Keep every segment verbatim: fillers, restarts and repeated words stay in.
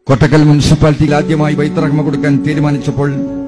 കൊട്ടക്കൽ മുനിസിപ്പാലിറ്റിയിൽ ആദ്യമായി ബൈത്തുറഹ്മ കൊടുക്കാൻ തീരുമാനിച്ചപ്പോൾ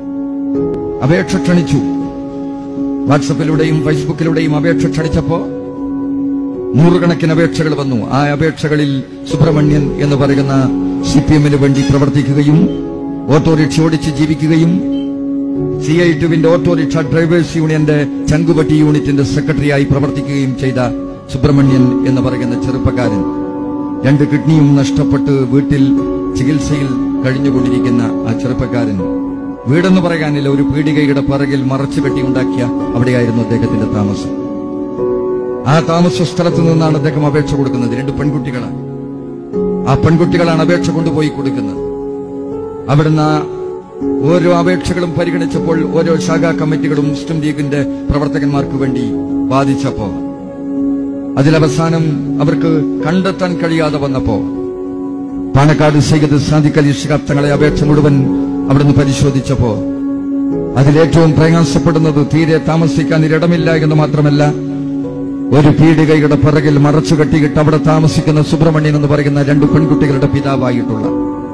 അപേക്ഷ ക്ഷണിച്ചു. വാട്സപ്പിലൂടെയും ഫേസ്ബുക്കിലൂടെയും അപേക്ഷ ക്ഷണിച്ചപ്പോ നൂറുകണക്കിന് അപേക്ഷകൾ വന്നു. ആ അപേക്ഷകളിൽ സുബ്രഹ്മണ്യൻ എന്ന് പറയുന്ന സി പി എമ്മിന് വേണ്ടി പ്രവർത്തിക്കുകയും ഓട്ടോറിക്ഷ ഓടിച്ച് ജീവിക്കുകയും സി ഐ ടുവിന്റെ ഓട്ടോറിക്ഷ ഡ്രൈവേഴ്സ് യൂണിയന്റെ ചങ്കുപട്ടി യൂണിറ്റിന്റെ സെക്രട്ടറിയായി പ്രവർത്തിക്കുകയും ചെയ്ത സുബ്രഹ്മണ്യൻ എന്ന് പറയുന്ന ചെറുപ്പക്കാരൻ രണ്ട് കിഡ്നിയും നഷ്ടപ്പെട്ട് വീട്ടിൽ ചികിത്സയിൽ കഴിഞ്ഞുകൊണ്ടിരിക്കുന്ന ആ ചെറുപ്പക്കാരൻ വീടെന്ന് പറയാനില്ല, ഒരു പീടികയുടെ പിറകിൽ മറച്ചു കെട്ടിയുണ്ടാക്കിയ അവിടെയായിരുന്നു അദ്ദേഹത്തിന്റെ താമസം. ആ താമസ സ്ഥലത്ത് നിന്നാണ് അദ്ദേഹം അപേക്ഷ കൊടുക്കുന്നത്. രണ്ട് പെൺകുട്ടികളാണ്. ആ പെൺകുട്ടികളാണ് അപേക്ഷ കൊണ്ടുപോയി കൊടുക്കുന്നത്. അവിടുന്ന് ഓരോ അപേക്ഷകളും പരിഗണിച്ചപ്പോൾ ഓരോ ശാഖാ കമ്മിറ്റികളും മുസ്ലിം ലീഗിന്റെ പ്രവർത്തകന്മാർക്ക് വേണ്ടി വാദിച്ചപ്പോ അതിലവസാനം അവർക്ക് കണ്ടെത്താൻ കഴിയാതെ വന്നപ്പോ പാണക്കാട് സയ്യിദ് സാദിഖ് അലി ശിഹാബ് തങ്ങളെ അപേക്ഷ മുഴുവൻ അവിടുന്ന് പരിശോധിച്ചപ്പോ അതിലേറ്റവും പ്രയാസപ്പെടുന്നത് തീരെ താമസിക്കാൻ ഇടമില്ല എന്ന് മാത്രമല്ല, ഒരു പീടികയുടെ പിറകിൽ മറച്ചു കെട്ടിയിട്ട് അവിടെ താമസിക്കുന്ന സുബ്രഹ്മണ്യൻ എന്ന് പറയുന്ന രണ്ട് പെൺകുട്ടികളുടെ പിതാവായിട്ടുള്ള,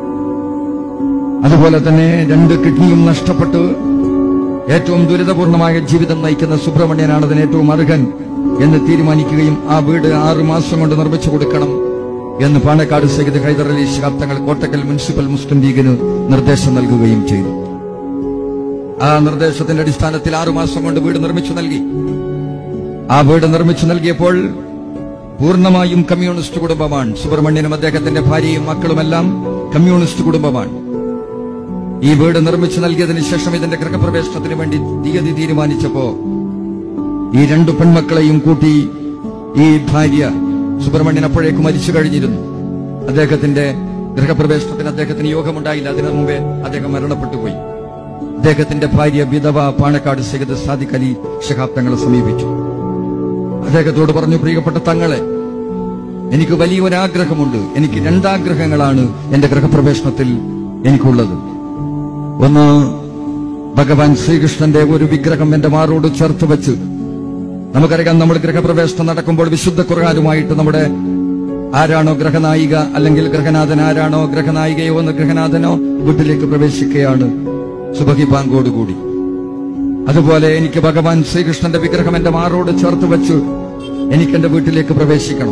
അതുപോലെ തന്നെ രണ്ട് കിഡ്നിയും നഷ്ടപ്പെട്ട് ഏറ്റവും ദുരിതപൂർണമായ ജീവിതം നയിക്കുന്ന സുബ്രഹ്മണ്യനാണ് അതിന് ഏറ്റവും അർഹൻ എന്ന് തീരുമാനിക്കുകയും ആ വീട് ആറു മാസം കൊണ്ട് നിർമ്മിച്ചു കൊടുക്കണം എന്ന് പാണക്കാട് സയ്യിദ് ഹൈദർ അലി ശിഹാബ് തങ്ങൾ കോട്ടക്കൽ മുനിസിപ്പൽ മുസ്ലിം ലീഗിന് നിർദ്ദേശം നൽകുകയും ചെയ്തു. ആ നിർദ്ദേശത്തിന്റെ അടിസ്ഥാനത്തിൽ ആറുമാസം കൊണ്ട് വീട് നിർമ്മിച്ചു നൽകി. ആ വീട് നിർമ്മിച്ചു നൽകിയപ്പോൾ പൂർണ്ണമായും കമ്മ്യൂണിസ്റ്റ് കുടുംബമാണ്. സുബ്രഹ്മണ്യനും അദ്ദേഹത്തിന്റെ ഭാര്യയും മക്കളുമെല്ലാം കമ്മ്യൂണിസ്റ്റ് കുടുംബമാണ്. ഈ വീട് നിർമ്മിച്ചു നൽകിയതിനു ശേഷം ഇതിന്റെ ഗൃഹപ്രവേശനത്തിന് വേണ്ടി തീയതി തീരുമാനിച്ചപ്പോ ഈ രണ്ടു പെൺമക്കളെയും കൂട്ടി ഈ ഭാര്യ, സുബ്രഹ്മണ്യൻ അപ്പോഴേക്ക് മരിച്ചു കഴിഞ്ഞിരുന്നു. അദ്ദേഹത്തിന്റെ ഗൃഹപ്രവേശനത്തിന് അദ്ദേഹത്തിന് യോഗമുണ്ടായില്ല. അതിനു മുമ്പേ അദ്ദേഹം മരണപ്പെട്ടുപോയി. അദ്ദേഹത്തിന്റെ ഭാര്യ വിധവ പാണക്കാട് സയ്യിദ് സാദിഖ് അലി ശിഹാബ് തങ്ങളെ സമീപിച്ചു. അദ്ദേഹത്തോട് പറഞ്ഞു, പ്രിയപ്പെട്ട തങ്ങളെ, എനിക്ക് വലിയൊരാഗ്രഹമുണ്ട്. എനിക്ക് രണ്ടാഗ്രഹങ്ങളാണ് എന്റെ ഗൃഹപ്രവേശനത്തിൽ എനിക്കുള്ളത്. ഒന്ന്, ഭഗവാൻ ശ്രീകൃഷ്ണന്റെ ഒരു വിഗ്രഹം എന്റെ മാറോട് ചേർത്ത് വെച്ച്, നമുക്കറിയാം നമ്മൾ ഗൃഹപ്രവേശനം നടക്കുമ്പോൾ വിശുദ്ധ ഖുർആനുമായിട്ട് നമ്മുടെ ആരാണോ ഗ്രഹനായിക അല്ലെങ്കിൽ ഗ്രഹനാഥൻ ആരാണോ ഗ്രഹനായികയോ എന്ന് ഗ്രഹനാഥനോ വീട്ടിലേക്ക് പ്രവേശിക്കുകയാണ് സുബഹി ബാങ്കോടുകൂടി. അതുപോലെ എനിക്ക് ഭഗവാൻ ശ്രീകൃഷ്ണന്റെ വിഗ്രഹം എന്റെ മാറോട് ചേർത്ത് വെച്ച് എനിക്ക് എന്റെ വീട്ടിലേക്ക് പ്രവേശിക്കണം.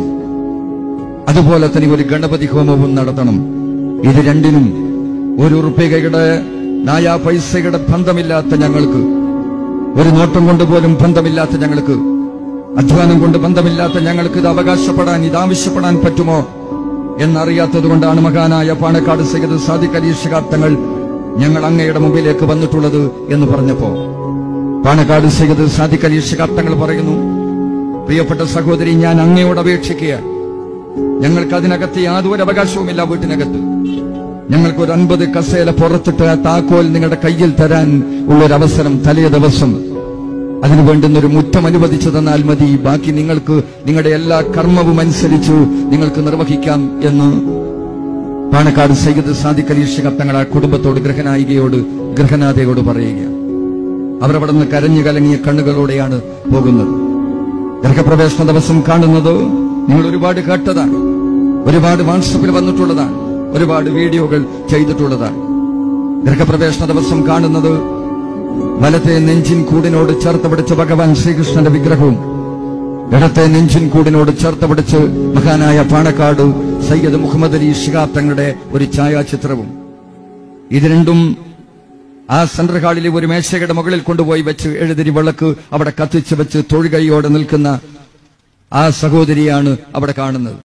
അതുപോലെ തന്നെ ഒരു ഗണപതി ഹോമവും നടത്തണം. ഇത് രണ്ടിനും ഒരു റുപ്യയുടെ നായാ പൈസയുടെ ബന്ധമില്ലാത്ത ഞങ്ങൾക്ക്, ഒരു നോട്ടം കൊണ്ട് പോലും ബന്ധമില്ലാത്ത ഞങ്ങൾക്ക്, അധ്വാനം കൊണ്ട് ബന്ധമില്ലാത്ത ഞങ്ങൾക്ക് ഇത് അവകാശപ്പെടാൻ, ഇത് ആവശ്യപ്പെടാൻ പറ്റുമോ എന്നറിയാത്തത് കൊണ്ടാണ് മഹാനായ പാണക്കാട് സയ്യിദ് സാദിഖ് അലി ശിഹാബ് തങ്ങൾ ഞങ്ങൾ അങ്ങയുടെ മുമ്പിലേക്ക് വന്നിട്ടുള്ളത് എന്ന് പറഞ്ഞപ്പോ പാണക്കാട് സയ്യിദ് സാദിഖ് അലി ശിഹാബ് തങ്ങൾ പറയുന്നു, പ്രിയപ്പെട്ട സഹോദരി, ഞാൻ അങ്ങയോട് അപേക്ഷിക്കുകയാണ്. ഞങ്ങൾക്ക് അതിനകത്ത് യാതൊരു അവകാശവുമില്ല. വീട്ടിനകത്ത് ഞങ്ങൾക്ക് ഒരു അൻപത് കസേല പുറത്തിട്ട് ആ താക്കോൽ നിങ്ങളുടെ കയ്യിൽ തരാൻ ഉള്ളൊരവസരം തലേ ദിവസം അതിനു വേണ്ടുന്നൊരു മുറ്റം അനുവദിച്ചു തന്നാൽ മതി. ബാക്കി നിങ്ങൾക്ക് നിങ്ങളുടെ എല്ലാ കർമ്മവും അനുസരിച്ചു നിങ്ങൾക്ക് നിർവഹിക്കാം എന്ന് പാണക്കാട് സയ്യിദ് സാദിഖ് അലി ശിഹാബ് തങ്ങൾ ആ കുടുംബത്തോട്, ഗൃഹനായികയോട്, ഗൃഹനാഥയോട് പറയുക. അവർ അവിടെ നിന്ന് കരഞ്ഞു കലങ്ങിയ കണ്ണുകളോടെയാണ് പോകുന്നത്. ഗൃഹപ്രവേശന ദിവസം കാണുന്നത് നിങ്ങൾ ഒരുപാട് കേട്ടതാണ്, ഒരുപാട് വാട്സപ്പിൽ വന്നിട്ടുള്ളതാണ്, ഒരുപാട് വീഡിയോകൾ ചെയ്തിട്ടുള്ളതാണ്. ഗൃഹപ്രവേശന ദിവസം കാണുന്നത് വലത്തെ നെഞ്ചിൻ കൂടിനോട് ചേർത്ത് പിടിച്ച് ഭഗവാൻ ശ്രീകൃഷ്ണന്റെ വിഗ്രഹവും ഇടത്തെ നെഞ്ചിൻ കൂടിനോട് ചേർത്ത് പിടിച്ച് മഹാനായ പാണക്കാട് സയ്യിദ് മുഹമ്മദ് അലി ശിഹാബ് തങ്ങളുടെ ഒരു ഛായാചിത്രവും. ഇത് രണ്ടും ആ സെൻട്രൽ ഹാളിലെ ഒരു മേശയുടെ മുകളിൽ കൊണ്ടുപോയി വെച്ച് എഴുതിരി വിളക്ക് അവിടെ കത്തിച്ചു വെച്ച് തൊഴുകൈയോടെ നിൽക്കുന്ന ആ സഹോദരിയാണ് അവിടെ കാണുന്നത്.